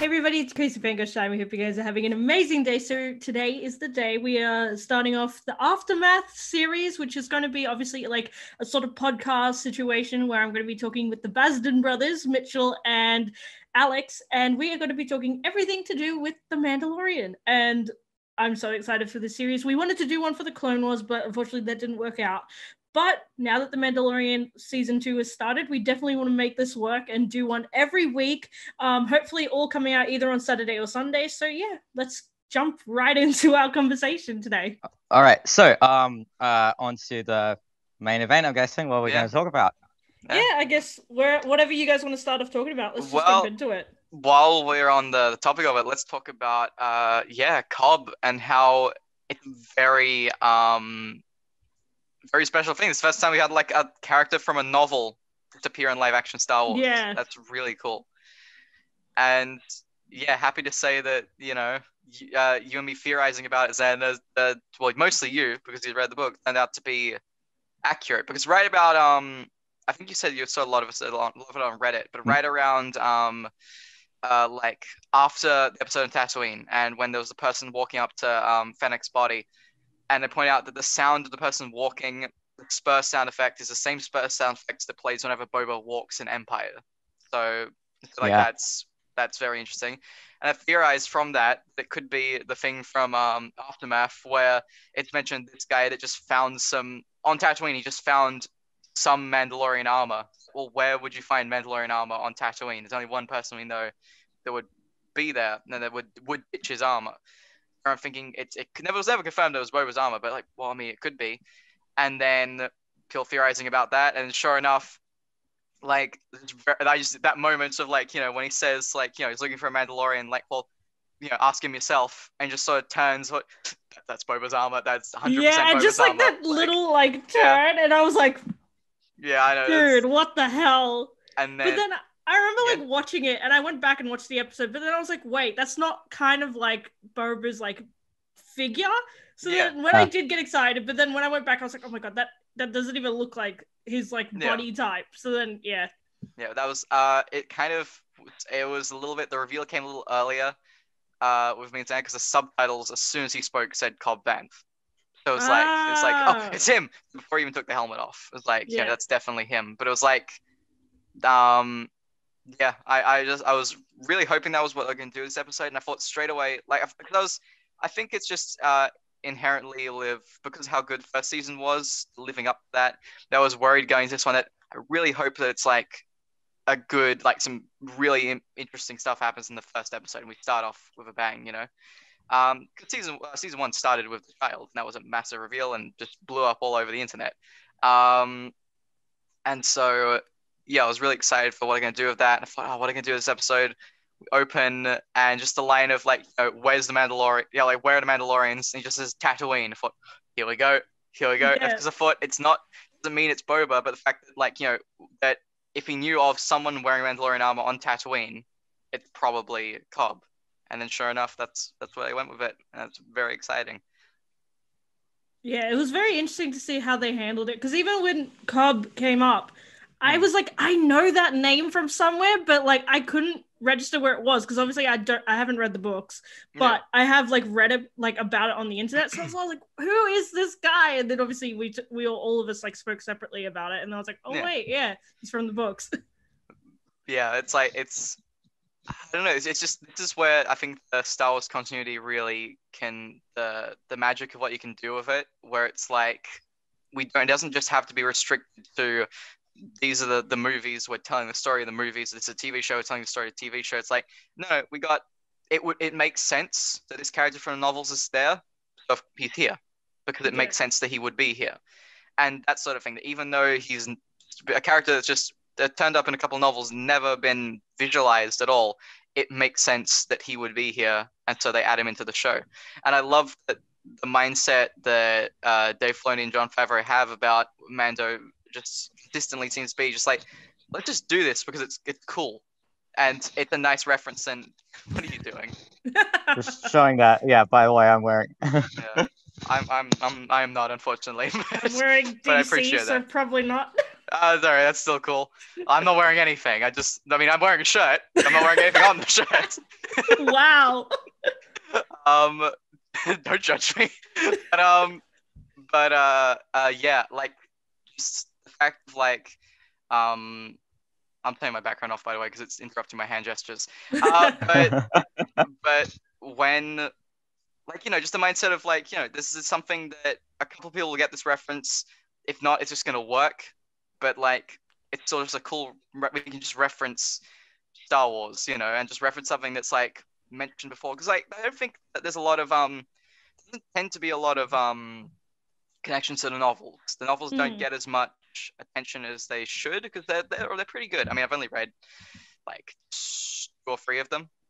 everybody, it's Casey Pango time. We hope you guys are having an amazing day. So today is the day we are starting off the Aftermath series, which is going to be obviously like a sort of podcast situation where I'm going to be talking with the Basden brothers, Mitchell and Alex, and we are going to be talking everything to do with the Mandalorian. And I'm so excited for the series. We wanted to do one for the Clone Wars, but unfortunately that didn't work out. But now that the Mandalorian season 2 has started, we definitely want to make this work and do one every week. Hopefully all coming out either on Saturday or Sunday. So yeah, let's jump right into our conversation today. All right. So on to the main event, I'm guessing, what we're going to talk about. Yeah, I guess whatever you guys want to start off talking about, let's just jump into it. While we're on the topic of it, let's talk about Cobb and how it's very special thing. It's the first time we had like a character from a novel to appear in live action Star Wars. Yeah. That's really cool. And yeah, happy to say that, you and me theorizing about it, and well, mostly you, because you read the book, turned out to be accurate. Because right about I think you said you saw a lot of it on Reddit, but right around like after the episode of Tatooine, and when there was the person walking up to Fennec's body, and they point out that the sound of the person walking, the spur sound effect, is the same spur sound effect that plays whenever Boba walks in Empire. So that's very interesting. And I theorized from that could be the thing from Aftermath, where it's mentioned this guy that just found on Tatooine, he just found some Mandalorian armor. Well, where would you find Mandalorian armor on Tatooine? There's only one person we know that would be there, and that would ditch his armor. I'm thinking it never was ever confirmed it was Boba's armor, but it could be. And then people theorizing about that, and sure enough, that moment of when he says he's looking for a Mandalorian, ask him yourself, and just sort of turns, that's Boba's armor, that's 100% yeah, and Boba's just armor. That little turn, and I was like, yeah, I know, dude, what the hell? And then, but then I remember watching it, and I went back and watched the episode, but then I was like, wait, that's not kind of like Boba's figure. So then when I did get excited, but then when I went back, I was like, oh my god, that doesn't even look like his body type. So then that was it was a little bit, the reveal came a little earlier with me and Dan, because the subtitles as soon as he spoke said Cobb Vanth. So it's oh, it's him, before he even took the helmet off. It was that's definitely him. But it was I was really hoping that was what they're going to do this episode, and I thought straight away, I think it's just inherently because how good first season was, living up to that. I was worried going to this one that I really hope that it's a good, some really interesting stuff happens in the first episode, and we start off with a bang, Because season 1 started with the child, and that was a massive reveal and just blew up all over the internet. And so I was really excited for what I'm going to do with that. And I thought, what am I going to do with this episode? We open, and just the line of where's the Mandalorian? Yeah, where are the Mandalorians? And he just says Tatooine. I thought, here we go. Yeah. Because I thought doesn't mean it's Boba, but the fact that that if he knew of someone wearing Mandalorian armor on Tatooine, it's probably Cobb. And then sure enough, that's where they went with it. And it's very exciting. Yeah, it was very interesting to see how they handled it, because even when Cobb came up, I was like, I know that name from somewhere, but I couldn't register where it was, because obviously I haven't read the books, but I have read it about it on the internet. So I was like, who is this guy? And then obviously we all of us spoke separately about it, and I was like, wait, he's from the books. Yeah, it's I don't know. It's just, this is where I think the Star Wars continuity really can, the magic of what you can do with it, where it's it doesn't just have to be restricted to these are the movies, we're telling the story of the movies, it's a TV show, we're telling the story of the TV show. It's no, we got it makes sense that this character from the novels is there, so he's here, because it makes sense that he would be here. And that sort of thing, that even though he's a character that's just turned up in a couple of novels, never been visualized at all, it makes sense that he would be here, and so they add him into the show. And I love that the mindset that Dave Filoni and Jon Favreau have about Mando just consistently seems to be just let's just do this because it's cool, and it's a nice reference. And what are you doing? Just showing that. Yeah. By the way, I'm wearing. Yeah. I'm not, unfortunately. I'm wearing But I DC, appreciate so that. probably not. Sorry, that's still cool. I'm not wearing anything. I'm wearing a shirt. I'm not wearing anything on the shirt. Wow. Don't judge me. But yeah, like just the fact of like, I'm turning my background off, by the way, because it's interrupting my hand gestures. But when, like, just the mindset of like, this is something that a couple people will get this reference. If not, it's just gonna work. But like, it's sort of a cool. We can just reference Star Wars, and just reference something that's like mentioned before. Because like, I don't think that there's a lot of doesn't tend to be a lot of connections to the novels. The novels don't get as much attention as they should because they're pretty good. I mean, I've only read like 2 or 3 of them.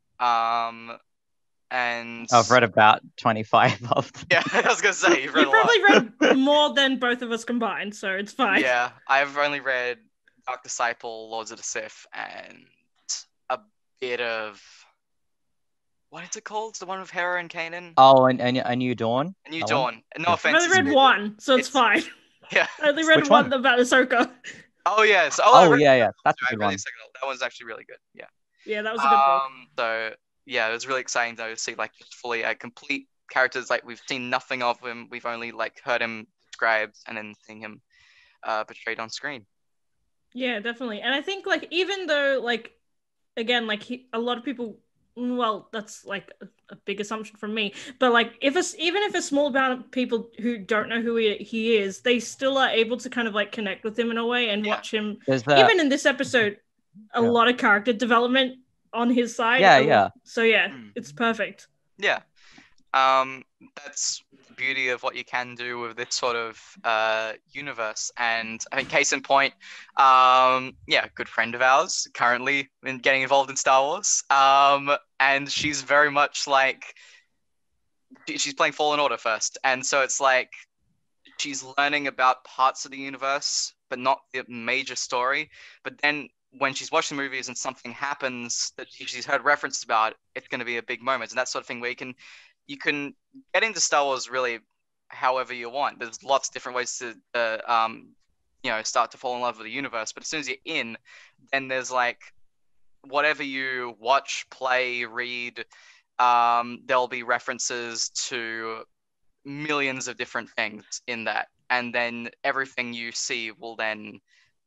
And I've read about 25 of them. Yeah, I was gonna say you've read You probably read more than both of us combined, so it's fine. Yeah, I've only read Dark Disciple, Lords of the Sith, and a bit of what is it called? The one with Hera and Kanan? Oh, and A New Dawn. A New Dawn. No Yeah. offense. I've only read one, so it's fine. Yeah. I only read Which one one? about Ahsoka. Oh yes. Oh yeah. That's a good one. That one's actually really good. Yeah. Yeah, that was a good book. So yeah, it was really exciting though to see like just fully complete characters. Like we've seen nothing of him. We've only like heard him described and then seeing him portrayed on screen. Yeah, definitely. And I think like even though like again like a lot of people, well, that's like a big assumption from me, but like even if a small amount of people who don't know who he is, they still are able to kind of like connect with him in a way and watch him. Even in this episode, a lot of character development on his side. Yeah. So yeah, it's perfect. Yeah. That's the beauty of what you can do with this sort of universe. And I think case in point, good friend of ours currently getting involved in Star Wars. And she's very much like she's playing Fallen Order first, and so it's like she's learning about parts of the universe, but not the major story. But then when she's watching the movies and something happens that she's heard references about, it's going to be a big moment, and that sort of thing where you can get into Star Wars really however you want. There's lots of different ways to start to fall in love with the universe. But as soon as you're in, then there's like whatever you watch, play, read, there'll be references to millions of different things in that, and then everything you see will then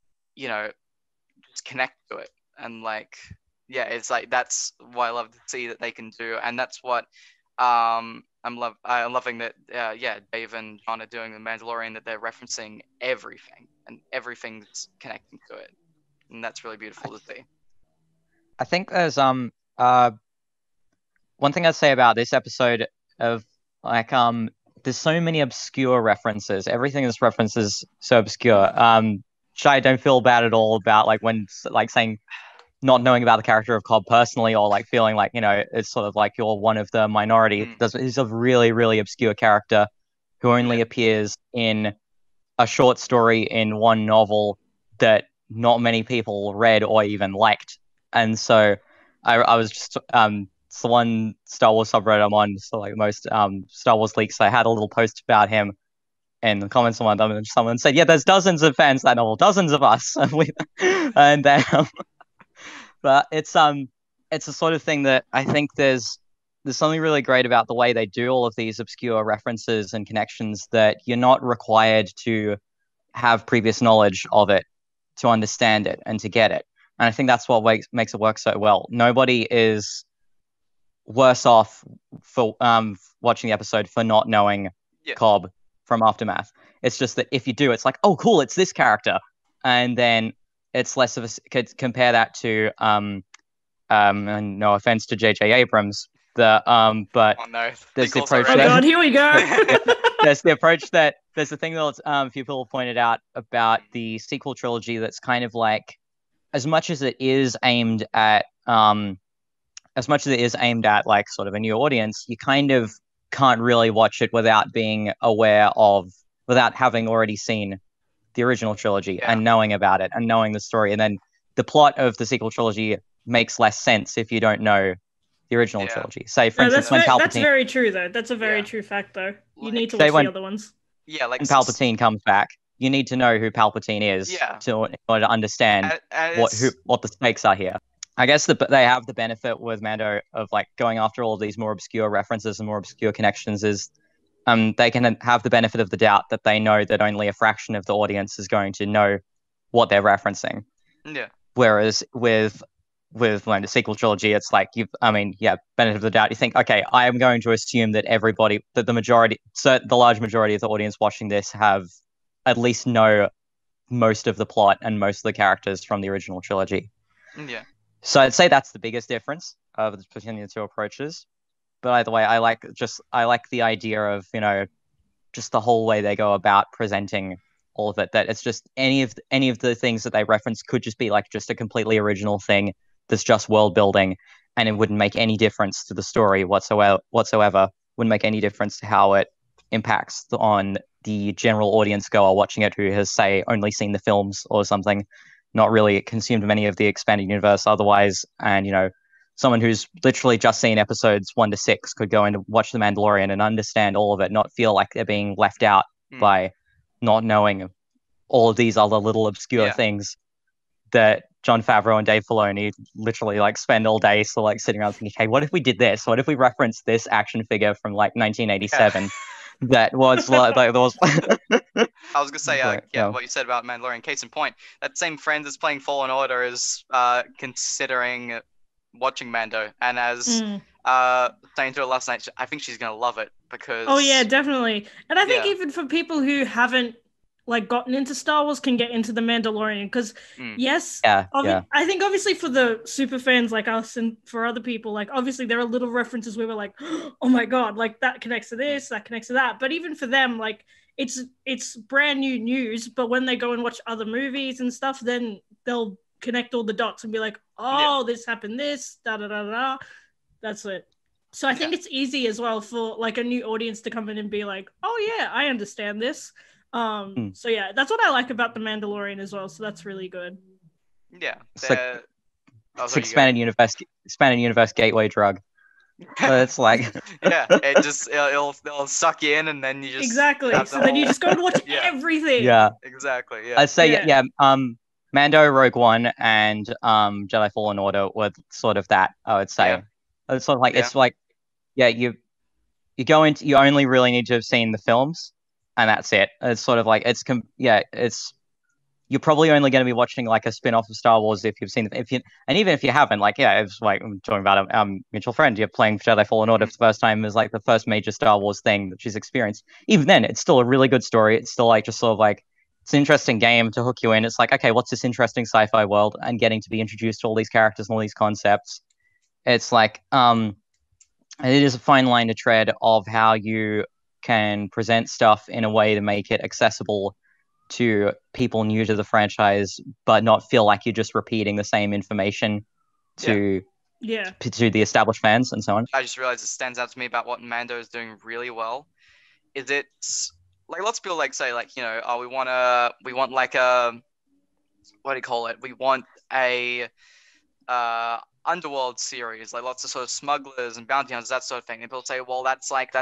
just connect to it. And like it's like that's what I love to see that they can do, and that's what I'm loving that Dave and John are doing the Mandalorian, that they're referencing everything and everything's connecting to it, and that's really beautiful to see. I think there's one thing I'd say about this episode of like there's so many obscure references. Everything in this reference is so obscure. Which I don't feel bad at all about, like when like saying not knowing about the character of Cobb personally, or like feeling like it's sort of like you're one of the minority. He's a really, really obscure character who only appears in a short story in one novel that not many people read or even liked. And so I was just it's the one Star Wars subreddit I'm on, so like most Star Wars leaks. I had a little post about him in the comments on one of them, and someone said, "Yeah, there's dozens of fans of that novel, dozens of us." And then, but it's a sort of thing that I think there's something really great about the way they do all of these obscure references and connections, that you're not required to have previous knowledge of it to understand it and to get it. And I think that's what makes it work so well. Nobody is worse off for watching the episode for not knowing Cobb from Aftermath. It's just that if you do, it's like, oh, cool, it's this character. And then it's less of a... Compare that to... and no offense to J.J. Abrams, but there's the approach... Oh, God, here we go! There's the approach that... There's the thing that a few people pointed out about the sequel trilogy that's kind of like, as much as it is aimed at like sort of a new audience, you kind of can't really watch it without having already seen the original trilogy and knowing about it and knowing the story. And then the plot of the sequel trilogy makes less sense if you don't know the original Yeah. trilogy. Say, for No, instance, when that's Palpatine very true though. That's a very Yeah. true fact though. You Like, need to say watch when- the other ones. yeah, like when Palpatine comes back, you need to know who Palpatine is Yeah. in order to understand and what it's- the stakes are here. I guess they have the benefit with Mando of like going after all of these more obscure references and more obscure connections is they can have the benefit of the doubt that they know that only a fraction of the audience is going to know what they're referencing. Yeah. Whereas with like the sequel trilogy, it's like benefit of the doubt. You think, okay, I am going to assume that the large majority of the audience watching this have at least know most of the plot and most of the characters from the original trilogy. Yeah. So I'd say that's the biggest difference between the two approaches. But either way, I like the idea of, just the whole way they go about presenting all of it. That it's just any of the things that they reference could just be like just a completely original thing that's just world building, and it wouldn't make any difference to the story whatsoever. Wouldn't make any difference to how it impacts on the general audience goer watching it who has, say, only seen the films or something, not really consumed many of the expanded universe otherwise, and someone who's literally just seen episodes 1 to 6 could go and watch The Mandalorian and understand all of it, not feel like they're being left out by not knowing all of these other little obscure things that Jon Favreau and Dave Filoni literally like spend all day sitting around thinking, hey, what if we did this? What if we referenced this action figure from like 1987 that was like there was I was gonna say, what you said about Mandalorian. Case in point, that same friend that's playing Fallen Order is considering watching Mando, and as saying to her last night, I think she's gonna love it because. Oh yeah, definitely. And I think even for people who haven't like gotten into Star Wars can get into the Mandalorian because I think obviously for the super fans like us and for other people, like obviously there are little references where we're like, oh my god, like that connects to this, that connects to that. But even for them, like it's brand new news. But when they go and watch other movies and stuff, then they'll connect all the dots and be like, oh, this happened, this, da da da da. That's it. So I think it's easy as well for like a new audience to come in and be like, oh yeah, I understand this. So yeah, that's what I like about the Mandalorian as well. So that's really good. Yeah, it's expanded universe gateway drug. So it's like it'll suck you in, and then you just exactly. So then you just go and watch everything. Yeah, exactly. Yeah, I'd say Mando, Rogue One, and Jedi Fallen Order were sort of that. I would say it's sort of like it's like you go into you only really need to have seen the films. And that's it. It's sort of like you're probably only going to be watching like a spin-off of Star Wars if you've seen and even if you haven't, like it's like I'm talking about a mutual friend. You're playing Jedi Fallen Order for the first time is like the first major Star Wars thing that she's experienced. Even then, it's still a really good story. It's still like just sort of like it's an interesting game to hook you in. It's like, okay, what's this interesting sci-fi world, and getting to be introduced to all these characters and all these concepts. It's like it is a fine line to tread of how you can present stuff in a way to make it accessible to people new to the franchise, but not feel like you're just repeating the same information to the established fans and so on. I just realized it stands out to me about what Mando is doing really well. Is it's like lots of people like say like, we want like a what do you call it? We want a underworld series, like lots of sort of smugglers and bounty hunters, that sort of thing. And people say, well,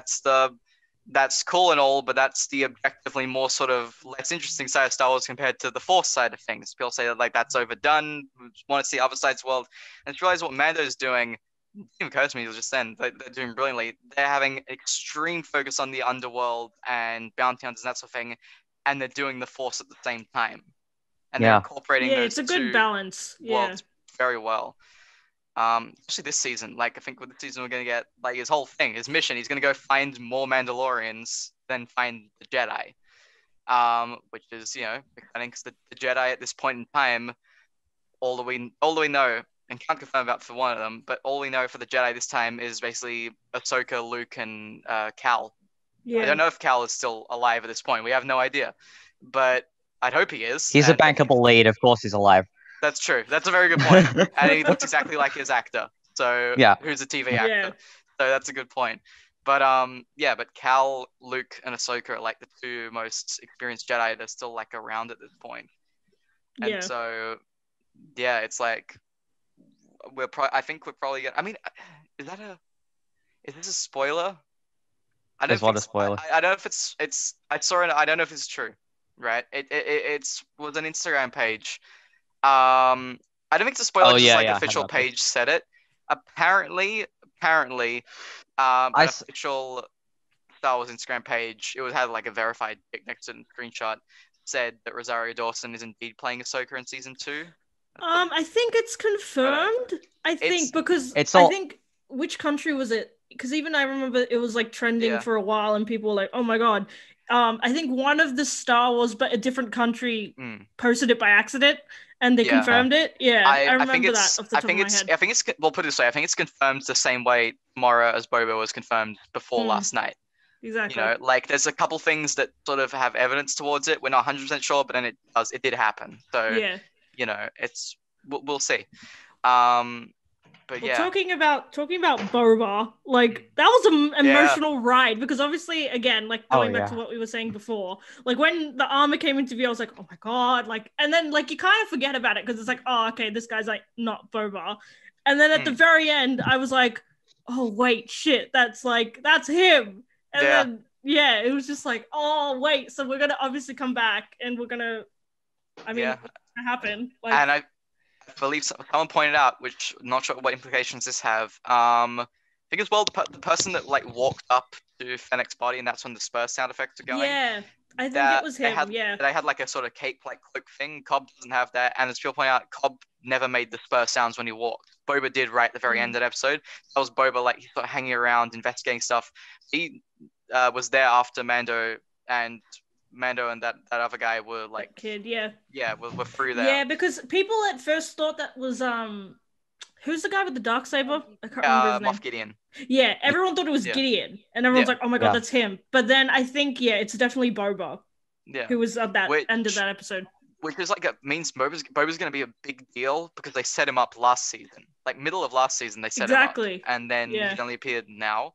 that's cool and all, but that's the objectively more sort of less interesting side of Star Wars compared to the Force side of things. People say that like that's overdone. We want to see other sides of the world. And to realize what Mando's doing, it didn't occur to me just then. They're doing brilliantly. They're having extreme focus on the underworld and bounty hunters and that sort of thing, and they're doing the Force at the same time. And they're incorporating those it's a good balance. Worlds very well. Especially this season, like I think with the season we're gonna get like his whole thing, his mission. He's gonna go find more Mandalorians than find the Jedi, which is exciting because the Jedi at this point in time, all that we know and can't confirm about for one of them, but all we know for the Jedi this time is basically Ahsoka, Luke, and Cal. I don't know if Cal is still alive at this point. We have no idea, but I'd hope he is. He's a bankable lead. Of course, he's alive. That's true. That's a very good point. And he looks exactly like his actor. So who's a TV actor. Yeah. So that's a good point. But but Cal, Luke, and Ahsoka are like the two most experienced Jedi that are still like around at this point. And so it's like I think we're probably gonna. I mean, is this a spoiler? I don't Is what think a spoiler? I don't know if it's I saw it. I don't know if it's true. Right? It was an Instagram page. I don't think it's a spoiler Oh, because yeah, like yeah, I heard official about this. page said it. Apparently, I an s- official Star Wars Instagram page, had like a verified pic next to the screenshot, said that Rosario Dawson is indeed playing Ahsoka in season 2. I think it's confirmed. I It's think because It's I all. think which country was it? Because even I remember it was like trending Yeah. for a while, and people were like, "Oh my god!" I think one of the Star Wars, but a different country, posted it by accident, and they Yeah. confirmed it. Yeah, I I think remember that it's off the top of my head. I think it's well, put it this way, I think it's confirmed the same way Mora as Boba was confirmed before last night. Exactly. You know, like there's a couple things that sort of have evidence towards it. We're not 100% sure, but then it did happen. So Yeah. you know, we'll see. But Well, yeah, talking about Boba, like that was an Yeah. emotional ride because obviously, again, like Oh, going back to yeah. what we were saying before, like when the armor came into view, I was like, oh my god, like, and then like you kind of forget about it because it's like, oh, okay, this guy's like not Boba, and then at the very end, I was like, oh wait, shit, that's him, and Yeah. then yeah, it was just like, oh wait, so we're gonna obviously come back and we're gonna, I mean, Yeah. what's gonna happen? Like, And I believe someone pointed out, which I'm not sure what implications this have. I think as well the person that like walked up to Fennec's body, and that's when the spur sound effects are going. yeah, I think That it was they him. had Yeah. they had like a sort of cape like cloak thing. Cobb doesn't have that, and as Phil pointed out, Cobb never made the spur sounds when he walked. Boba did right at the very end of that episode. That was Boba like he's sort of hanging around investigating stuff. He was there after Mando and that other guy were like Kid, yeah. we're through there. Yeah, because people at first thought that was who's the guy with the dark saber? I can't remember his name. Moff Gideon. Yeah, everyone thought it was Yeah. Gideon, and everyone's Yeah. like, "Oh my god, Yeah. that's him." But then I think it's definitely Boba, Yeah. who was at that Which- end of that episode. Which is like it means Boba's going to be a big deal because they set him up last season, like middle of last season they set Exactly. him up, and then Yeah. he's only appeared now.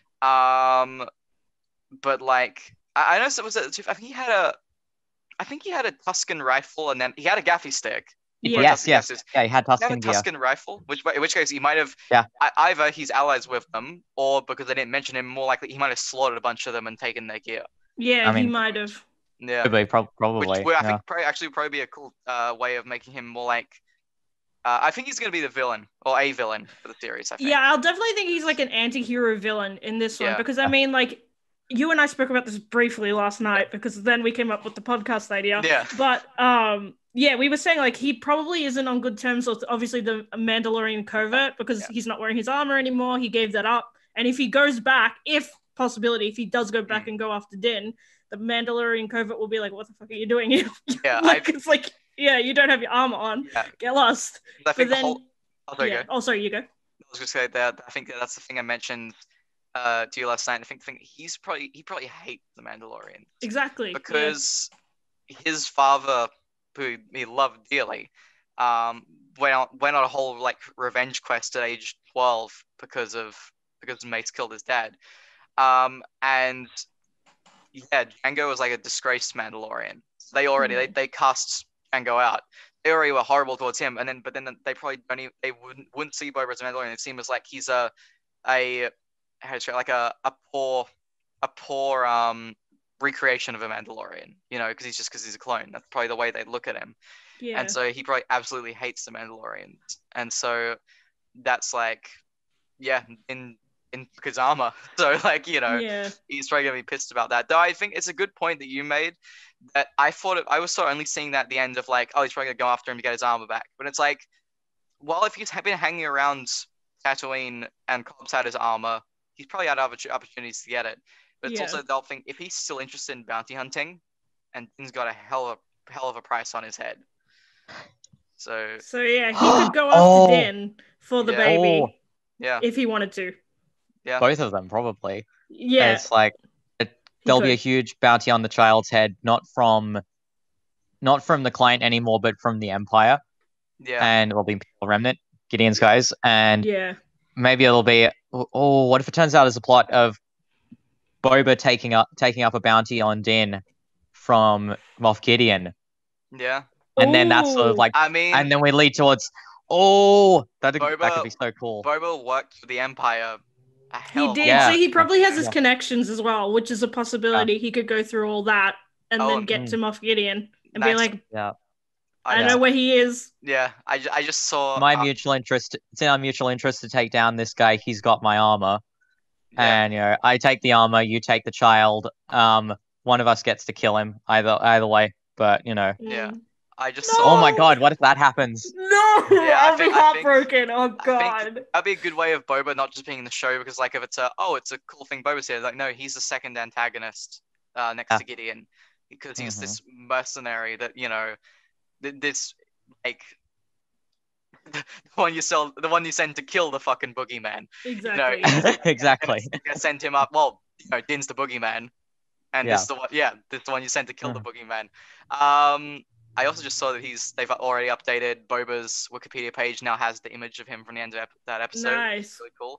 But like I noticed it was I think he had a Tuscan rifle, and then he had a gaffy stick. Yeah. Yes, Yes. yeah, he had He had a Tuscan gear. Tuscan rifle, in which case he might have Yeah. either he's allies with them, or because they didn't mention him, more likely he might have slaughtered a bunch of them and taken their gear. Yeah, I mean- he might have. Yeah. Could be, probably. Which I yeah. think probably be a cool way of making him more like. I think he's going to be the villain or a villain for the series. I think. Yeah, I'll definitely think he's like an anti-hero villain in this one Yeah. because I mean, like, you and I spoke about this briefly last night because then we came up with the podcast idea. Yeah. But yeah, we were saying like he probably isn't on good terms with obviously the Mandalorian covert because he's not wearing his armor anymore. He gave that up, and if he goes back, if he does go back and go after Din, the Mandalorian covert will be like, "What the fuck are you doing here?" Yeah, like it's like, yeah, you don't have your armor on. Yeah. Get lost. I think But then, there you yeah. go. Oh, sorry, you go. I was going to say that I think that's the thing I mentioned to you last night. I think he probably hates the Mandalorian Exactly. because his father, who he loved dearly, went on a whole like revenge quest at age 12 because mates killed his dad. And yeah, Django was like a disgraced Mandalorian. They already they cast Django out. They already were horrible towards him, but then they probably wouldn't see Boba as a Mandalorian. It seems like he's a poor recreation of a Mandalorian, you know, because he's a clone. That's probably the way they look at him. Yeah. And so he probably absolutely hates the Mandalorians. And so that's like, yeah, in his armor. So like, you know, he's probably gonna be pissed about that. Though I think it's a good point that you made that I was sort of only seeing that at the end of like, oh, he's probably gonna go after him to get his armor back. But it's like, well, if he's been hanging around Tatooine and Cobb's had his armor, he's probably had other opportunities to get it. But it's also they'll think if he's still interested in bounty hunting, and Din's got a hell of a price on his head. So yeah, he could go after Din for the baby. Yeah. If he wanted to. Yeah. Both of them probably. Yeah. It's like there'll be a huge bounty on the child's head, not from the client anymore, but from the Empire. Yeah. And it'll be Remnant, Gideon's guys, and maybe it'll be what if it turns out as a plot of Boba taking up a bounty on Din from Moff Gideon. Yeah. And then that's sort of like, I mean, and then we lead towards Oh, that could Boba- be so cool. Boba worked for the Empire a He hell of a did, lot. so Yeah. he probably has his Yeah. connections as well, which is a possibility. He could go through all that and Oh, then get to Moff Gideon and be nice. like, Yeah. I know where he is. Yeah, I just saw My mutual interest. It's in our mutual interest to take down this guy. He's got my armor, yeah. and I take the armor, you take the child. One of us gets to kill him. Either way, but Yeah. Mm. I just No! saw. Oh my god, what if that happens? No, Yeah, I'll be heartbroken. Oh I think god. that'd be a good way of Boba not just being in the show, because like if it's a cool thing Boba's here, like no, he's the second antagonist next to Gideon, because he's this mercenary that this like the one you send to kill the fucking boogeyman. Exactly. Exactly. Send him up. Well, Din's the boogeyman, and Yeah. this is the one. Yeah, this is the one you sent to kill the boogeyman. I also just saw that they've already updated Boba's Wikipedia page. Now has the image of him from the end of that episode. Nice. It's really cool.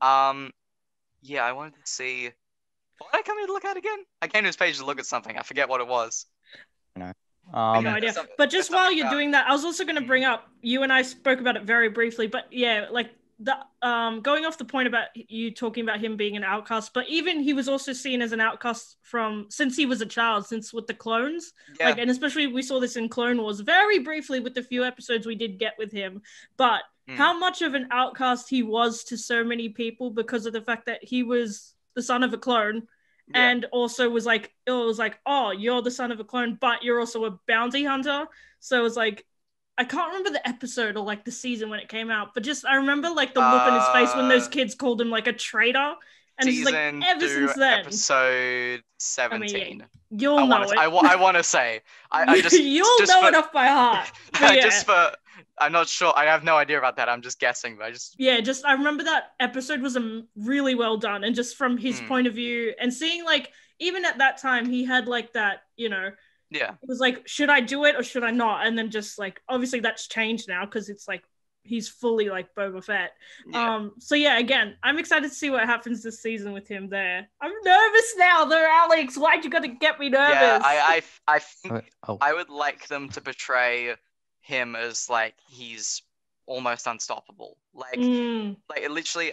Yeah, I wanted to see. What did I come here to look at again? I came to his page to look at something. I forget what it was. No. No idea. But just while you're doing that, I was also going to bring up, you and I spoke about it very briefly, but yeah, like the going off the point about you talking about him being an outcast, but even he was also seen as an outcast since he was a child, since with the clones. Yeah. Like, and especially we saw this in Clone Wars very briefly with the few episodes we did get with him. But how much of an outcast he was to so many people because of the fact that he was the son of a clone. Yeah. And also it was like, oh, you're the son of a clone, but you're also a bounty hunter. So it was like, I can't remember the episode or like the season when it came out, but just I remember like the look on his face when those kids called him like a traitor. And it's like ever since then. Episode 17. I mean, you'll know it. I want to say. I just you'll know it off by heart. Yeah. I'm not sure. I have no idea about that. I'm just guessing, but I remember that episode was really well done, and just from his point of view, and seeing like even at that time he had like that, yeah, it was like, should I do it or should I not? And then just like obviously that's changed now because it's like he's fully like Boba Fett. Yeah. So yeah, again, I'm excited to see what happens this season with him there. I'm nervous now though, Alex. Why'd you gotta get me nervous? Yeah, I think I would like them to portray him as like he's almost unstoppable. Like literally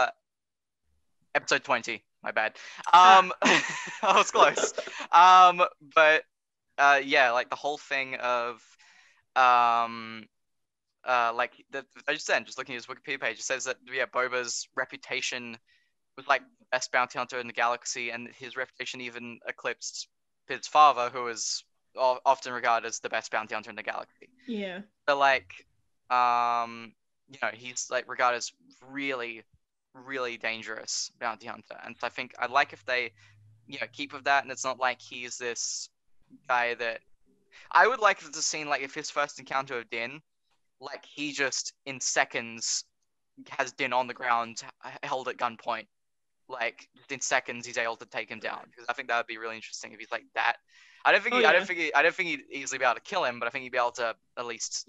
episode 20, my bad. I was close. But yeah, like the whole thing of like I just said, just looking at his Wikipedia page, it says that Boba's reputation was like best bounty hunter in the galaxy, and his reputation even eclipsed his father, who was often regarded as the best bounty hunter in the galaxy. Yeah. So like, he's like regarded as really, really dangerous bounty hunter, and so I think I'd like if they, keep with that, and it's not like he's this guy that. I would like to see like if his first encounter with Din, like he just in seconds has Din on the ground, held at gunpoint. Like in seconds, he's able to take him down, because I think that would be really interesting if he's like that. I don't think he'd easily be able to kill him, but I think he'd be able to at least,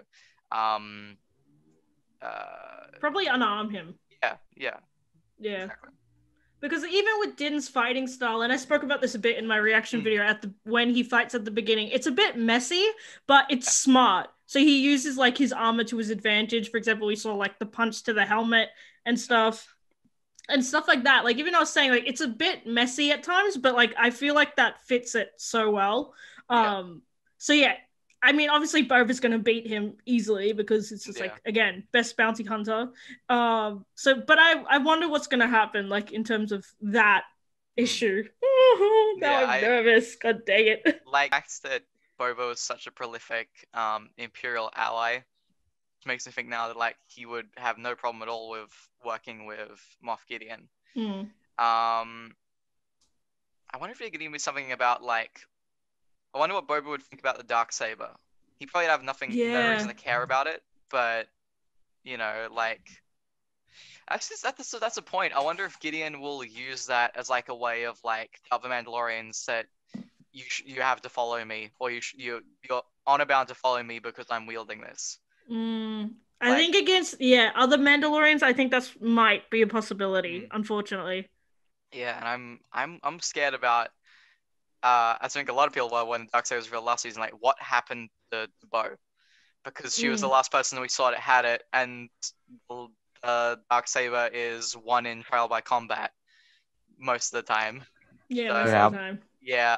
probably unarm him. Yeah. Exactly. Because even with Din's fighting style, and I spoke about this a bit in my reaction video when he fights at the beginning, it's a bit messy, but it's smart. So he uses like his armor to his advantage. For example, we saw like the punch to the helmet and stuff like that. Like even I was saying, like it's a bit messy at times, but like I feel like that fits it so well. So yeah, I mean, obviously Boba's going to beat him easily because it's just like, again, best bounty hunter. But I wonder what's going to happen, like in terms of that issue. Now I'm nervous. God dang it. Like the fact that Boba was such a prolific Imperial ally makes me think now that like he would have no problem at all with working with Moff Gideon. I wonder if they could give me something about like. I wonder what Boba would think about the Darksaber. He probably have no reason to care about it, but like actually that's a point. I wonder if Gideon will use that as like a way of like tell the Mandalorians that you have to follow me, or you're honor bound to follow me because I'm wielding this. I think against other Mandalorians, I think that might be a possibility. Unfortunately. Yeah, and I'm scared about. I think a lot of people were when Darksaber was revealed last season. Like, what happened to Bo? because she was the last person we saw that had it, and Darksaber is one in trial by combat most of the time. Yeah, So, most of the time. Yeah,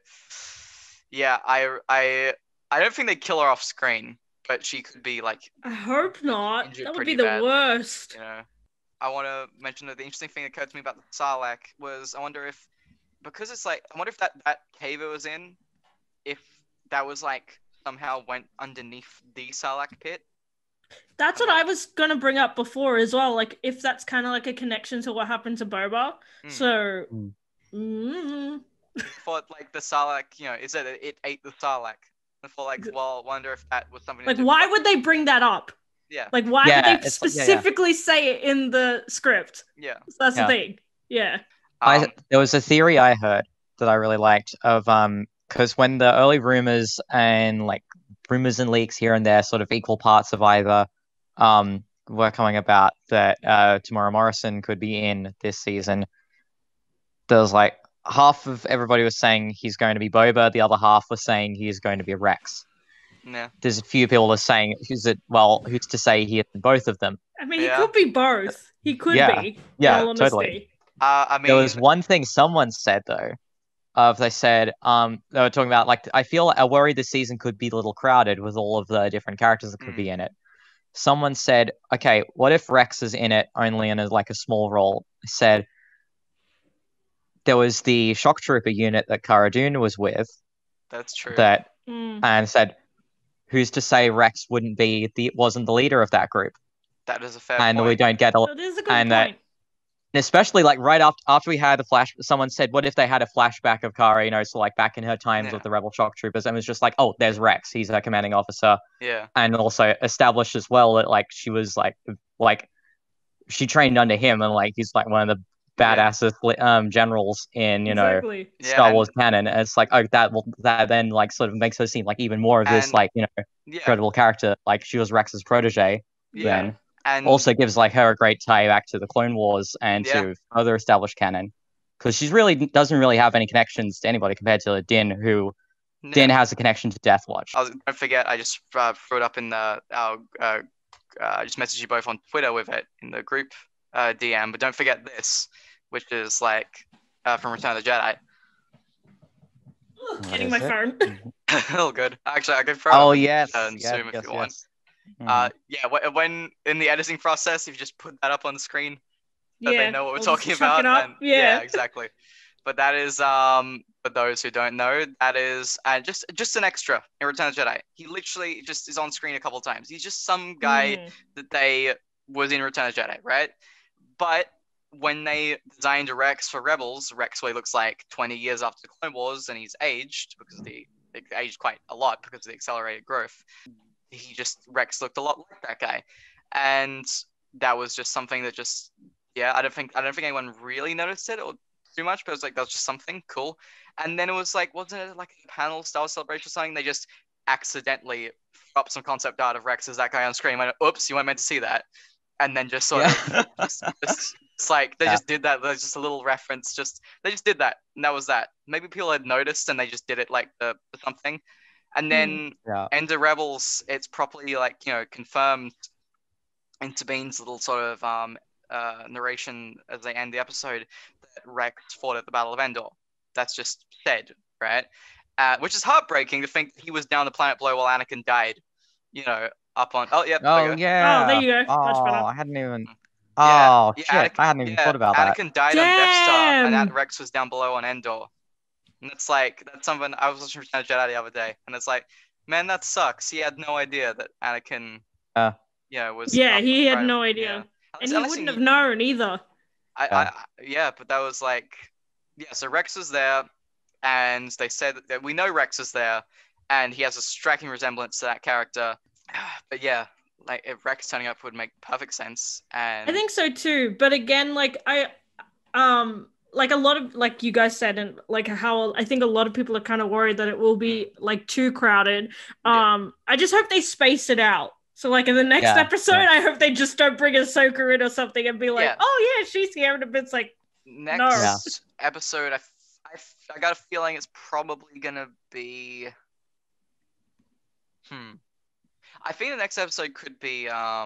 I don't think they kill her off screen, but she could be like. I hope not. Injured That would pretty be the badly, worst. You know, I want to mention that the interesting thing that occurred to me about the Sarlacc was I wonder if, because it's like, I wonder if that cave it was in, if that was like somehow went underneath the Sarlacc pit. That's what I was gonna bring up before as well. Like, if that's kind of like a connection to what happened to Boba. So. I thought like the Sarlacc, is that it ate the Sarlacc. I thought like, well, wonder if that was something. Like, why would they bring that up? Yeah. Like, why would they specifically say it in the script? Yeah. So that's the thing. Yeah. There was a theory I heard that I really liked of because when the early rumors and leaks here and there, sort of equal parts of either, were coming about that Tamora Morrison could be in this season. There was like half of everybody was saying he's going to be Boba, the other half was saying he's going to be Rex. Yeah. There's a few people that are saying who's to say he is both of them. I mean, he could be both. He could be. Yeah, in totally. I mean, there was one thing someone said though. They said they were talking about like I worry this season could be a little crowded with all of the different characters that could be in it. Someone said, okay, what if Rex is in it only in a small role? Said there was the shock trooper unit that Cara Dune was with. That's true. And said, who's to say Rex wasn't the leader of that group? That is a fair point. And we don't get that is a good point. Especially right after we had the flash, someone said, what if they had a flashback of Cara, so back in her times with the Rebel shock troopers, and it was just like, oh, there's Rex, he's her commanding officer. Yeah. And also established as well that she was she trained under him, and he's one of the badassest generals in Star Wars canon. And it's that then sort of makes her seem even more of this credible character. She was Rex's protege. Yeah. Then. And also gives her a great tie back to the Clone Wars and to other established canon, because she doesn't really have any connections to anybody compared to Din, who Din has a connection to Death Watch. Don't forget, I just threw it up in our I just messaged you both on Twitter with it in the group DM, but don't forget this, which is from Return of the Jedi. Getting my phone. Oh, good. Actually, I can throw it yes. Zoom if you want. When in the editing process, if you just put that up on the screen, so they know what we're talking about. And, exactly. But that is for those who don't know, that is just an extra in Return of the Jedi. He literally just is on screen a couple of times. He's just some guy that they was in Return of the Jedi, right? But when they designed Rex for Rebels, Rex looks like 20 years after the Clone Wars, and he's aged because they aged quite a lot because of the accelerated growth. Rex looked a lot like that guy, and that was just something that I don't think anyone really noticed it or too much, but it was that was just something cool. And then it was wasn't it a panel style celebration or something? They just accidentally threw up some concept art of Rex as that guy on screen. Went, oops, you weren't meant to see that, and then just sort of they just did that. There's just a little reference. They just did that, and that was that. Maybe people had noticed and they just did it the something. And then End of Rebels, it's properly confirmed into Bean's little sort of narration as they end the episode that Rex fought at the Battle of Endor. That's just said, right? Which is heartbreaking to think that he was down the planet below while Anakin died. Up on. Oh, yeah. Oh, yeah. Oh, there you go. Much better. I hadn't even. Oh, shit. I hadn't even thought about that. Anakin died on Death Star, and that Rex was down below on Endor. And it's that's something I was watching Return of the Jedi the other day, and it's man, that sucks. He had no idea that Anakin, was. Yeah, he had no idea, and he wouldn't have known either. But that was so Rex was there, and they said that we know Rex is there, and he has a striking resemblance to that character. But if Rex turning up would make perfect sense, and I think so too. But again, a lot of you guys said, and how I think a lot of people are kind of worried that it will be too crowded. I just hope they space it out. So in the next episode, I hope they just don't bring Ahsoka in or something and be oh yeah, she's here, and it's next episode. I got a feeling it's probably gonna be. I think the next episode could be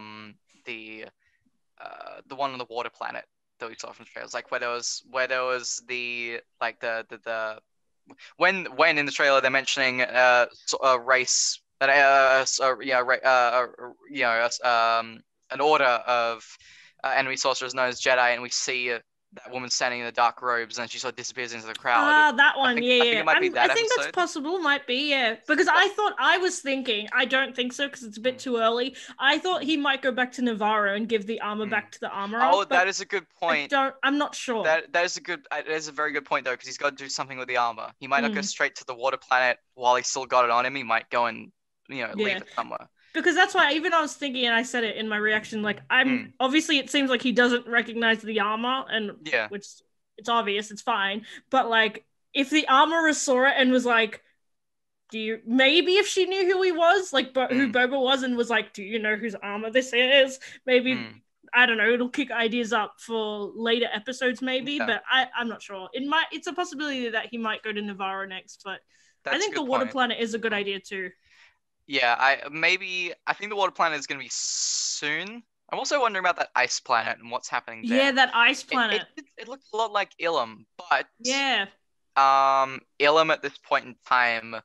the one on the water planet that we saw from trailers, like where there was the like the when in the trailer they're mentioning a race that an order of enemy sorcerers known as Jedi, and we see that woman standing in the dark robes, and she sort of disappears into the crowd. That one, I think yeah. it might be that I think that's episode. possible, might be, yeah. Because I was thinking, I don't think so because it's a bit too early. I thought he might go back to Navarro and give the armor back to the armorer. Oh, that is a good point. I'm not sure. That is a very good point though, because he's got to do something with the armor. He might not go straight to the water planet while he's still got it on him. He might go and leave it somewhere. Because that's why even I was thinking, and I said it in my reaction, like obviously it seems like he doesn't recognize the armor, and which it's obvious, it's fine. But like, if the armorer saw it and was like, maybe if she knew who he was, like who Boba was, and was like, do you know whose armor this is? Maybe I don't know. It'll kick ideas up for later episodes, maybe. Yeah. But I'm not sure. It's a possibility that he might go to Navarro next, but I think the water planet is a good idea too. Yeah, I think the water planet is going to be soon. I'm also wondering about that ice planet and what's happening there. Yeah, that ice planet. It looks a lot like Ilum, but Ilum at this point in time,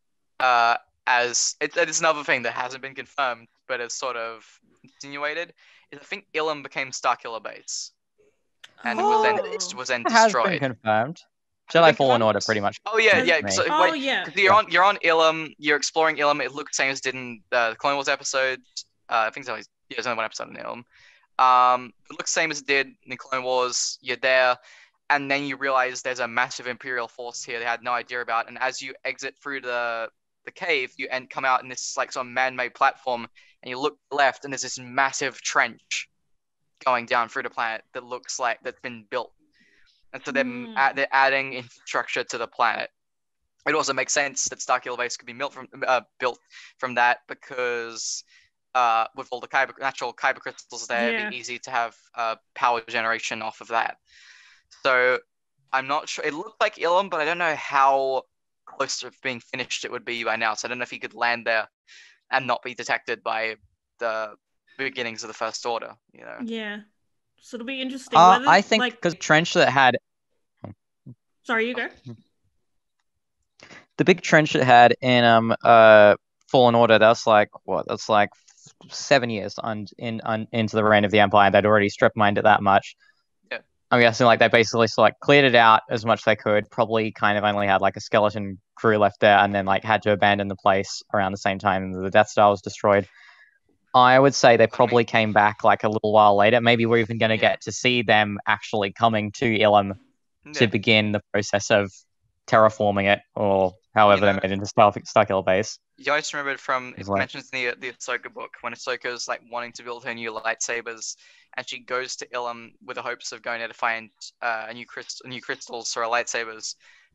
as it's another thing that hasn't been confirmed, but is sort of insinuated, is I think Ilum became Starkiller Base, and it was then destroyed. Has been confirmed. Jedi Fallen Order, pretty much. Oh yeah. So, you're on Ilum. You're exploring Ilum. It looks the same as did in the Clone Wars episode. I think there's only one episode in Ilum. It looks the same as it did in the Clone Wars. You're there, and then you realize there's a massive Imperial force here they had no idea about. And as you exit through the cave, you come out in this like sort of man-made platform, and you look left, and there's this massive trench going down through the planet that looks like that's been built. And so they're adding infrastructure to the planet. It also makes sense that Starkiller Base could be built from that, because with all the natural kyber crystals there, it'd be easy to have power generation off of that. So I'm not sure. It looked like Ilum, but I don't know how close to being finished it would be by now. So I don't know if he could land there and not be detected by the beginnings of the First Order. Yeah. So it'll be interesting. I think because trench that had. Sorry, you go. The big trench it had in Fallen Order. That's like what? That's like 7 years into the reign of the Empire. They'd already strip mined it that much. Yeah. I'm guessing like they basically cleared it out as much as they could. Probably kind of only had like a skeleton crew left there, and then like had to abandon the place around the same time the Death Star was destroyed. I would say they probably came back like a little while later. Maybe we're even going to get to see them actually coming to Ilum to begin the process of terraforming it, or however they made it into Starkiller Base. You always remember it mentions in the Ahsoka book, when Ahsoka's like wanting to build her new lightsabers, and she goes to Ilum with the hopes of going there to find new crystals for her lightsabers.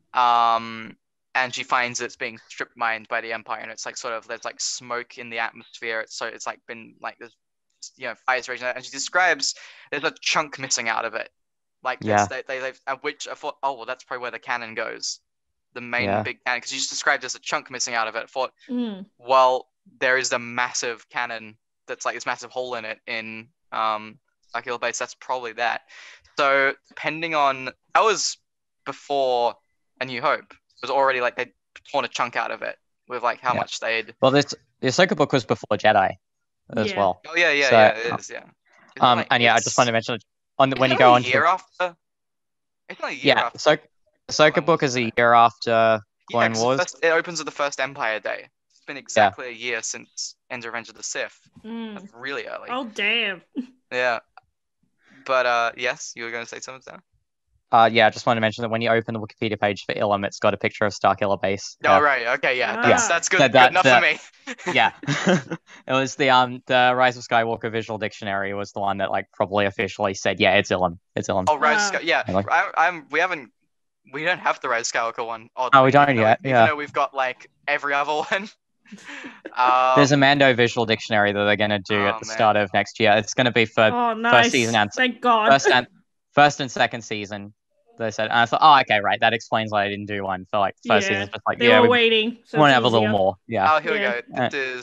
And she finds it's being strip mined by the Empire, and it's like sort of there's like smoke in the atmosphere. It's like been like there's fires raging, and she describes there's a chunk missing out of it. Like they've which I thought, oh well, that's probably where the cannon goes, the main big cannon, because you just described there's a chunk missing out of it. I thought, well, there is a massive cannon that's like this massive hole in it in Starkiller Base. That's probably that. So depending on that was before A New Hope. Was already like they'd torn a chunk out of it with like how much they'd. Well, the Ahsoka book was before Jedi as well. Oh yeah, it is. I just wanted to mention when you go on. Year after. It's not a year after. Ahsoka book is a year after Clone Wars. It opens with the first Empire Day. It's been exactly a year since End of Revenge of the Sith. That's really early. Oh damn. Yeah, but yes, you were going to say something, Sam? I just wanted to mention that when you open the Wikipedia page for Ilum, it's got a picture of Starkiller Base. Oh, right. Okay, that's good. Good enough for me. Yeah. It was the Rise of Skywalker visual dictionary was the one that like probably officially said, it's Ilum. It's Ilum. Oh, Rise of Skywalker. Yeah. We don't have the Rise of Skywalker one. Oh, we don't yet. Even though we've got like every other one. There's a Mando visual dictionary that they're going to do at the start of next year. It's going to be for first season and thank God. First and second season. They said, and I thought, okay, right, that explains why I didn't do one for like first season. Just like they were waiting. So want to have a little more. Yeah. Oh, here we go. This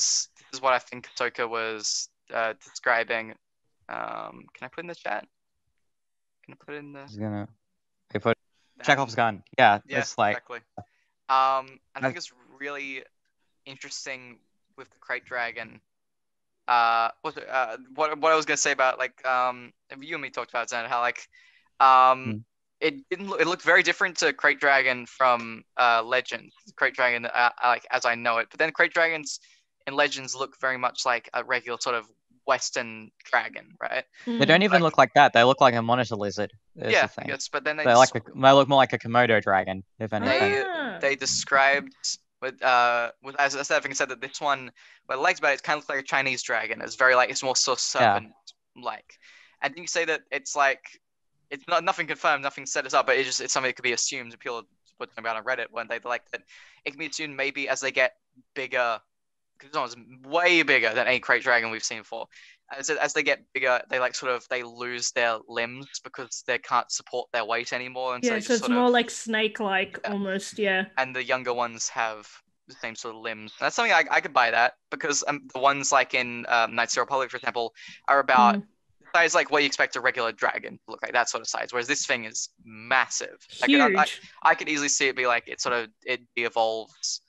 is what I think Ahsoka was describing. Can I put in the chat? Can I put it in the? He's gonna put Chekhov's gun. Yeah, Yeah, it's like exactly. And I think it's really interesting with the Crate Dragon. What I was gonna say about like you and me talked about it, how like it didn't look, it looked very different to Crate Dragon from Legend. Crate Dragon like as I know it, but then Crate Dragons in Legends look very much like a regular sort of Western dragon, right? they don't even look like that. They look like a monitor lizard. Yeah, the thing. yes, but then They look more like a Komodo dragon, if anything. they described with as I think said that this one, what I liked about it, kind of looks like a Chinese dragon. It's very like it's more so serpent like. And you say that it's like it's not nothing confirmed, nothing set us up, but it's something that could be assumed. People put about on Reddit when they like that it can be assumed maybe as they get bigger, because this one's way bigger than any Crate Dragon we've seen before. As they get bigger, they like they lose their limbs because they can't support their weight anymore. And so it's more like snake-like almost, yeah. And the younger ones have the same sort of limbs. And that's something I could buy that, because the ones like in Knights of the Republic, for example, are about size like what you expect a regular dragon to look like, that sort of size. Whereas this thing is massive. Huge. Like, I could easily see it be like it de-evolves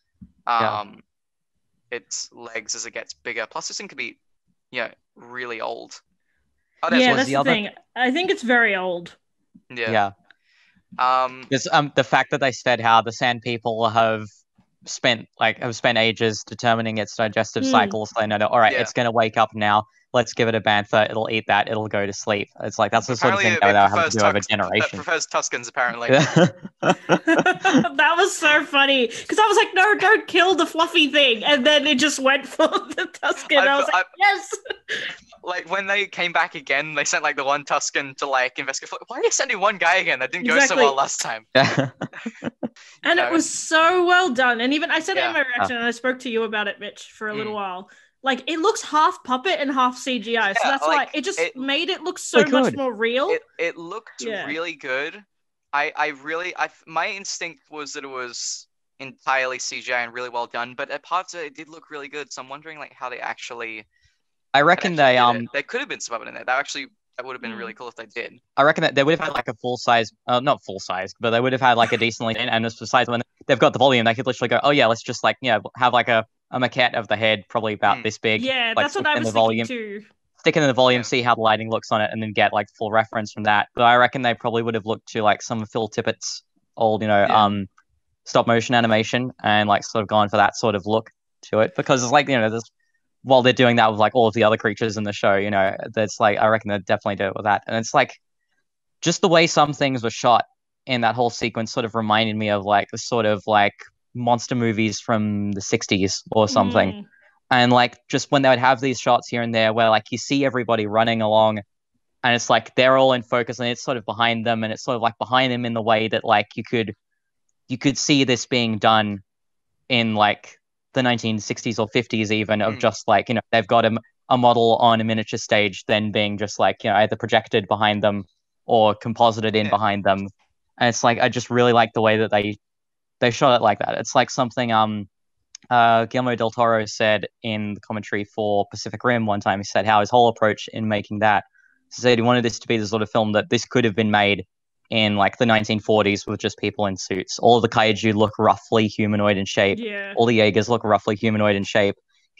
its legs as it gets bigger. Plus, this thing could be, really old. That's the thing. I think it's very old. Yeah. The fact that they said how the Sand People have spent ages determining its digestive cycles. They know that it's going to wake up now. Let's give it a bantha. It'll eat that. It'll go to sleep. It's like that's the sort of thing they'll have to do over generations. It prefers Tuscans, apparently. That was so funny, because I was like, no, don't kill the fluffy thing, and then it just went for the Tuscan. I was like, yes. Like when they came back again, they sent like the one Tuscan to like investigate. Why are you sending one guy again? That didn't go so well last time. And it was so well done. And even I said it in my reaction, and I spoke to you about it, Mitch, for a little while. Like, it looks half puppet and half CGI, so that's why it just made it look so much more real. It looked really good. My instinct was that it was entirely CGI and really well done, but at parts of it did look really good. So I'm wondering like how they actually. I reckon they could have been some of it in there. That would have been really cool if they did. I reckon that they would have had like a full size, not full size, but they would have had like a decently, and besides when they've got the volume, they could literally go, oh yeah, let's just have like a maquette of the head, probably about this big. Yeah, that's what I was thinking too. Stick it in the volume, see how the lighting looks on it, and then get like full reference from that. But I reckon they probably would have looked to like some of Phil Tippett's old, stop motion animation, and like sort of gone for that sort of look to it, because it's like while they're doing that with like all of the other creatures in the show, that's like I reckon they'd definitely do it with that. And it's like just the way some things were shot in that whole sequence sort of reminded me of like the sort of like monster movies from the 60s or something. And like just when they would have these shots here and there where like you see everybody running along and it's like they're all in focus and it's sort of behind them, and it's sort of like behind them in the way that like you could see this being done in like the 1960s or 50s even, of just like they've got a model on a miniature stage then being just like either projected behind them or composited in behind them. And it's like I just really like the way that they shot it like that. It's like something Guillermo del Toro said in the commentary for Pacific Rim one time. He said how his whole approach in making that, he said he wanted this to be the sort of film that this could have been made in like the 1940s with just people in suits. All of the kaiju look roughly humanoid in shape. Yeah. All the Jaegers look roughly humanoid in shape.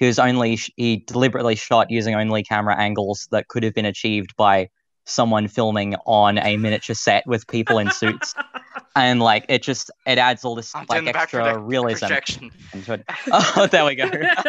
He deliberately shot using only camera angles that could have been achieved by someone filming on a miniature set with people in suits. And like it adds all this like extra realism into it. Oh, there we go.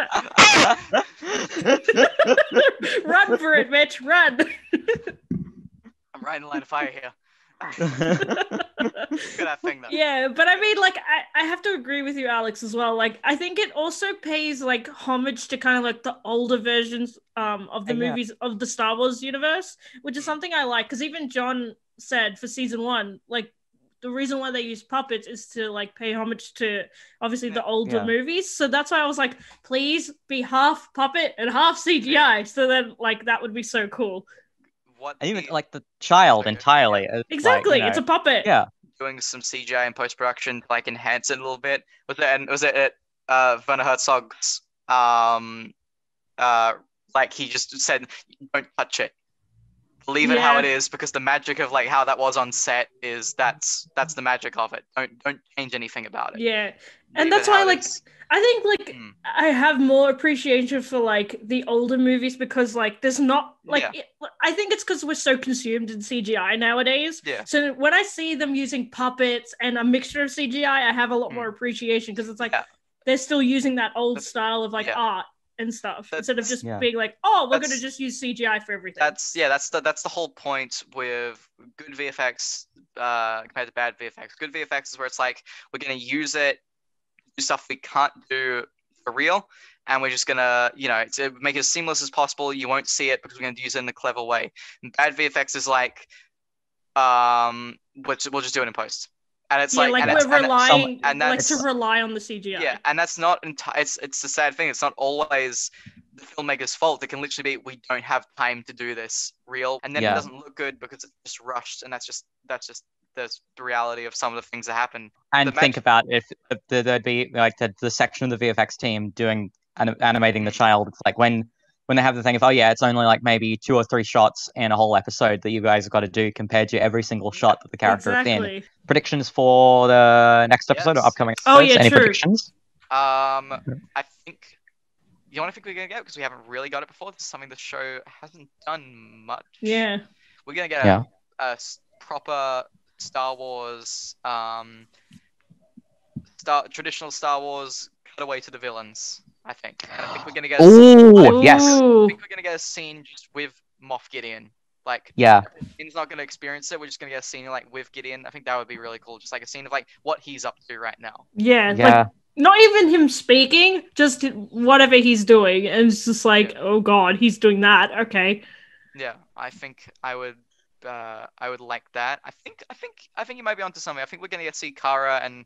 Run for it, Mitch, run. I'm right in the line of fire here. Look at that thing, though. Yeah, but I mean, like, I have to agree with you, Alex, as well. Like, I think it also pays like homage to kind of like the older versions of the movies of the Star Wars universe, which is something I like, because even John said for season 1, like, the reason why they use puppets is to like pay homage to obviously the older movies. So that's why I was like, please be half puppet and half CGI. So then like that would be so cool. Even like the child entirely. Exactly, it's a puppet. Yeah. Doing some CGI in post-production, like enhance it a little bit. Was it at Werner Herzog's like he just said, don't touch it. Leave it how it is, because the magic of like how that was on set is that's the magic of it. Don't change anything about it. Yeah. And that's why, like, I think, like, I have more appreciation for, like, the older movies because, like, there's not, like, I think it's because we're so consumed in CGI nowadays. Yeah. So when I see them using puppets and a mixture of CGI, I have a lot more appreciation because it's like they're still using that old style of, like, art and stuff instead of just being like, oh, we're going to just use CGI for everything. That's the whole point with good VFX compared to bad VFX. Good VFX is where it's like, we're going to use it, do stuff we can't do for real, and we're just gonna, to make it as seamless as possible. You won't see it because we're gonna use it in a clever way. And bad VFX is like, we'll just do it in post, and it's like we're relying to rely on the CGI. Yeah, and that's not it's the sad thing. It's not always the filmmaker's fault. It can literally be, we don't have time to do this real, and then it doesn't look good because it's just rushed, and that's just the reality of some of the things that happen. And think about if there'd be like the section of the VFX team doing animating the child. It's like when they have the thing of, it's only like maybe 2 or 3 shots in a whole episode that you guys have got to do compared to every single shot that the character is in. Predictions for the next episode or upcoming episodes? Any predictions? I think the only thing we're gonna get, because we haven't really got it before, this is something the show hasn't done much. Yeah. We're gonna get a proper Star Wars, traditional Star Wars cutaway to the villains, I think. And I think we're gonna get yes. I think we're gonna get a scene just with Moff Gideon. Like, Gideon's not gonna experience it. We're just gonna get a scene like with Gideon. I think that would be really cool. Just like a scene of like what he's up to right now. Yeah. Like, not even him speaking, just whatever he's doing, and it's just like, oh god, he's doing that. Okay. Yeah, I think I would like that. I think you might be onto something. I think we're gonna get to see Kara and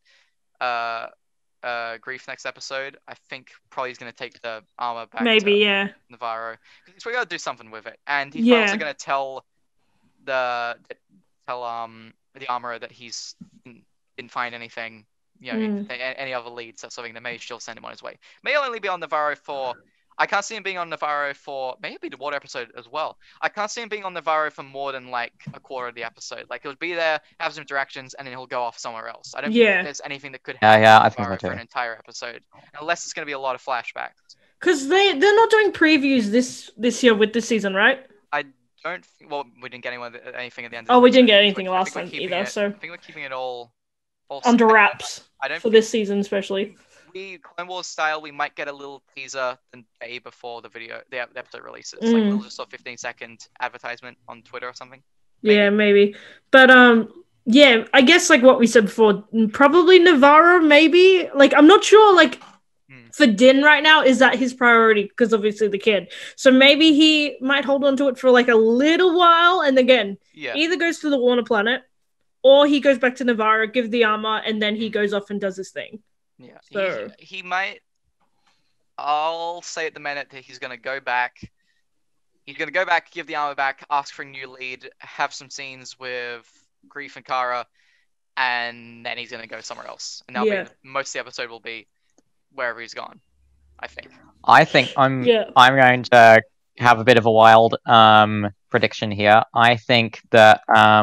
Grief next episode. I think probably he's gonna take the armor back. Maybe, to Navarro. Because we gotta do something with it, and he's also gonna tell the armorer that he's didn't find anything. Any other leads, that's something that may still send him on his way. May only be on Navarro for. I can't see him being on Navarro for maybe the water episode as well. I can't see him being on Navarro for more than like a quarter of the episode. Like, he'll be there, have some interactions, and then he'll go off somewhere else. I don't think there's anything that could happen I think so too. for an entire episode, unless it's going to be a lot of flashbacks. Because they're not doing previews this year with this season, right? I don't think. Well, we didn't get anything at the end. We didn't get anything last time either. So I think we're keeping it all under wraps. For this season, especially. Clone Wars style, we might get a little teaser the day before the episode releases, like a little just 15-second advertisement on Twitter or something. Maybe. Yeah, maybe. But I guess like what we said before, probably Navarro. Maybe like I'm not sure. Like for Din right now, is that his priority? Because obviously the kid. So maybe he might hold on to it for like a little while, and again, either goes to the Warner Planet, or he goes back to Navarro, give the armor, and then he goes off and does his thing. Yeah, so he might. I'll say at the minute that he's going to go back. He's going to go back, give the armor back, ask for a new lead, have some scenes with Grief and Kara, and then he's going to go somewhere else. And that'll be most of the episode will be wherever he's gone. I think. I'm going to have a bit of a wild prediction here. I think that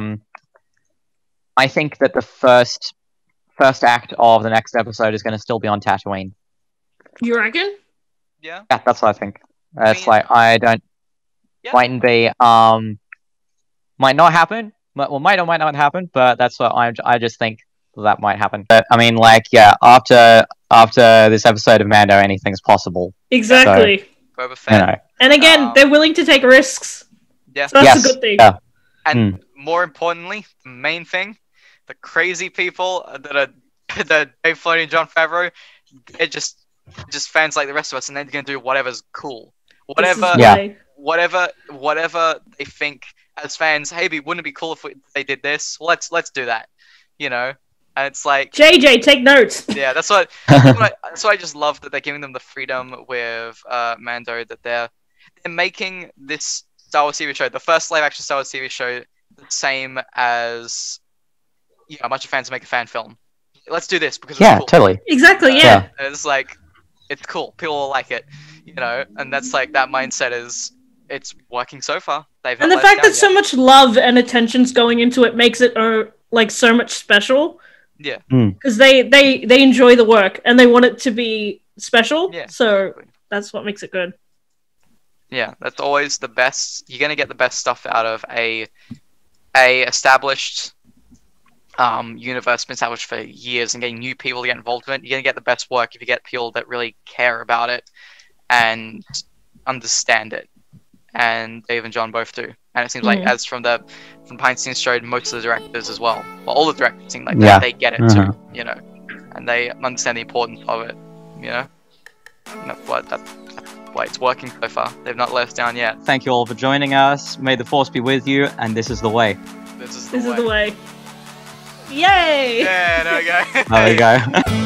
the first act of the next episode is going to still be on Tatooine. You reckon? Yeah. Yeah, that's what I think. I don't. Might be. Might not happen. Might or might not happen. But that's what I just think that might happen. But I mean, after this episode of Mando, anything's possible. Exactly. So, Boba Fett. And again, they're willing to take risks. Yeah. So that's a good thing. Yeah. And more importantly, the main thing. The crazy people that are Dave Filoni and Jon Favreau, they're just fans like the rest of us, and they're gonna do whatever's cool, whatever they think as fans. Hey, wouldn't it be cool if they did this? Well, let's do that, And it's like JJ, take notes. Yeah, that's what I just love, that they're giving them the freedom with Mando, that they're making this Star Wars TV show, the first live action Star Wars TV show, the same as. A bunch of fans make a fan film. Let's do this because it's cool. Totally. Exactly, yeah. It's like, it's cool. People will like it. you know, and that's like that mindset is it's working so far. They've And not the let us fact down that so yet. much love and attention's going into it makes it like so much special. Yeah. Because they enjoy the work and they want it to be special. Yeah, So exactly. that's what makes it good. Yeah, that's always the best. You're gonna get the best stuff out of a established universe been established for years and getting new people to get involved in it. You're gonna get the best work if you get people that really care about it and understand it. And Dave and John both do. And it seems like as from behind the scenes showed, most of the directors as well. Well, all the directors seem like they get it too, you know, and they understand the importance of it, you know. And that's why it's working so far. They've not let us down yet. Thank you all for joining us. May the force be with you, and this is the way. This is the way. Yay! Yeah, there we go. There we go.